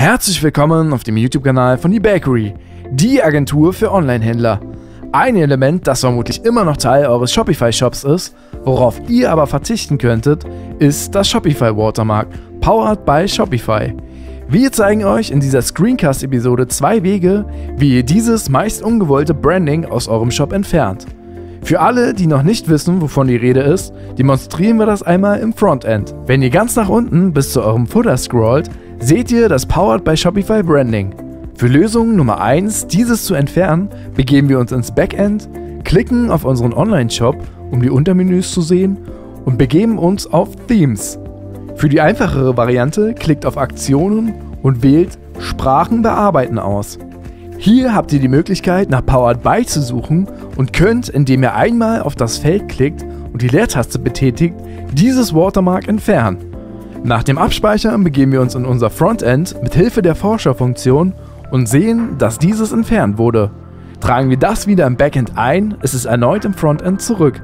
Herzlich willkommen auf dem YouTube-Kanal von eBakery, die Agentur für Online-Händler. Ein Element, das vermutlich immer noch Teil eures Shopify-Shops ist, worauf ihr aber verzichten könntet, ist das Shopify Watermark, powered by Shopify. Wir zeigen euch in dieser Screencast-Episode 2 Wege, wie ihr dieses meist ungewollte Branding aus eurem Shop entfernt. Für alle, die noch nicht wissen, wovon die Rede ist, demonstrieren wir das einmal im Frontend. Wenn ihr ganz nach unten bis zu eurem Footer scrollt, seht ihr das Powered by Shopify Branding. Für Lösung Nummer 1, dieses zu entfernen, begeben wir uns ins Backend, klicken auf unseren Online-Shop, um die Untermenüs zu sehen, und begeben uns auf Themes. Für die einfachere Variante klickt auf Aktionen und wählt Sprachen bearbeiten aus. Hier habt ihr die Möglichkeit, nach Powered by zu suchen und könnt, indem ihr einmal auf das Feld klickt und die Leertaste betätigt, dieses Watermark entfernen. Nach dem Abspeichern begeben wir uns in unser Frontend mit Hilfe der Vorschaufunktion und sehen, dass dieses entfernt wurde. Tragen wir das wieder im Backend ein, ist es erneut im Frontend zurück.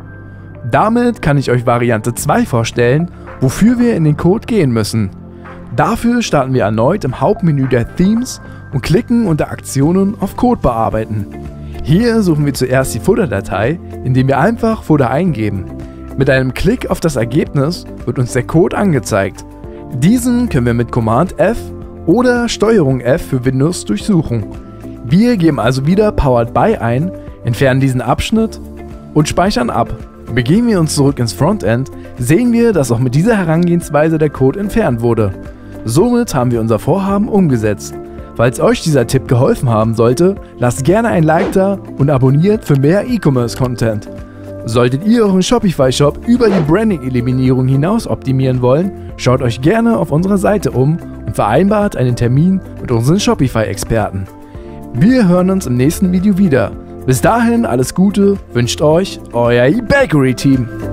Damit kann ich euch Variante 2 vorstellen, wofür wir in den Code gehen müssen. Dafür starten wir erneut im Hauptmenü der Themes und klicken unter Aktionen auf Code bearbeiten. Hier suchen wir zuerst die Footer-Datei, indem wir einfach Footer eingeben. Mit einem Klick auf das Ergebnis wird uns der Code angezeigt. Diesen können wir mit Command F oder Steuerung F für Windows durchsuchen. Wir geben also wieder Powered by ein, entfernen diesen Abschnitt und speichern ab. Begeben wir uns zurück ins Frontend, sehen wir, dass auch mit dieser Herangehensweise der Code entfernt wurde. Somit haben wir unser Vorhaben umgesetzt. Falls euch dieser Tipp geholfen haben sollte, lasst gerne ein Like da und abonniert für mehr E-Commerce-Content. Solltet ihr euren Shopify-Shop über die Branding-Eliminierung hinaus optimieren wollen, schaut euch gerne auf unserer Seite um und vereinbart einen Termin mit unseren Shopify-Experten. Wir hören uns im nächsten Video wieder. Bis dahin alles Gute, wünscht euch euer eBakery-Team.